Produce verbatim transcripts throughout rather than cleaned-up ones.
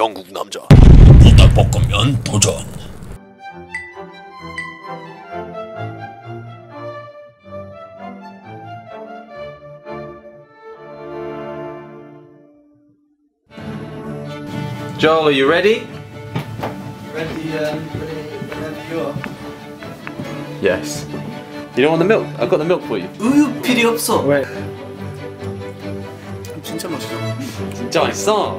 영국 남자. 불닭볶음면 도전. Joel, are you ready? Ready, um, ready whenever you are. Yes. You don't want the milk? I've got the milk for you. 우유 필요 없어. 왜? 진짜 맛있어. 진짜 맛있어.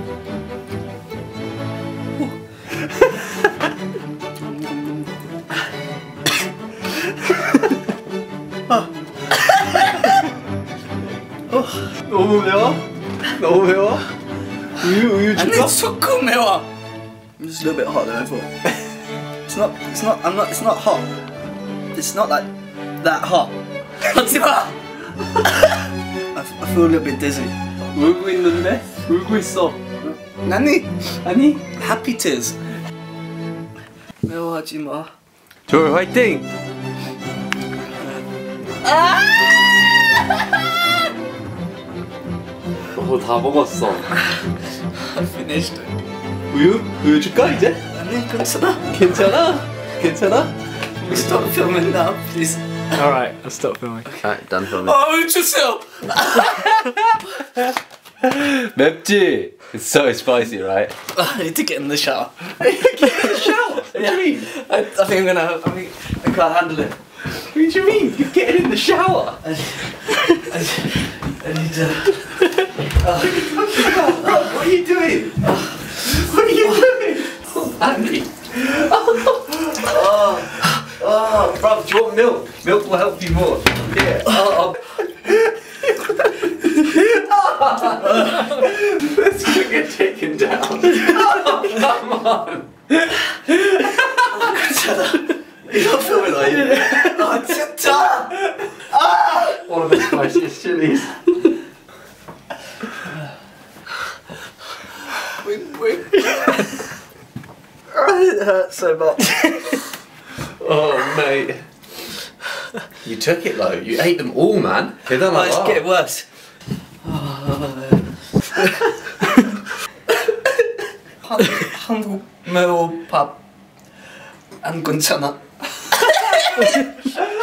너무 매워? 너무 매워? 우유 우유 줄까? 아니 조금 매워. It's a little bit hot than I thought. It's not. It's not. I'm not. It's not hot. It's not like that hot. 하지 마. I, I feel a little bit dizzy. 울고 있는데? 울고 있어. 아니. 아니? Happy tears. 매워하지 마. 조엘 화이팅! 오, 다 먹었어. I finished it. 우유? 우유 줄까 이제? 아니 괜찮아. 괜찮아? 괜찮아? Stop filming now, please. Alright, I'll stop filming. Alright, done filming. 어 주세요. 맵지? It's so spicy, right? I need to get in the shower. Get in the shower? What do you mean? I, I think I'm gonna. I think I can't handle it. What do you mean? You're getting in the shower? I, I, I need to. What are you doing? What are you doing? Andy. Oh, oh, bro, do you want milk? Milk will help you more. Yeah. Oh, Let's get taken down. Oh, come on. You're filming, are you? Oh, 진짜. One of the spiciest chilies. Wait, wait. It hurts so much. Oh, mate. You took it though. You ate them all, man. Oh, it's getting worse. 한, 한국 매운 밥 안 괜찮아.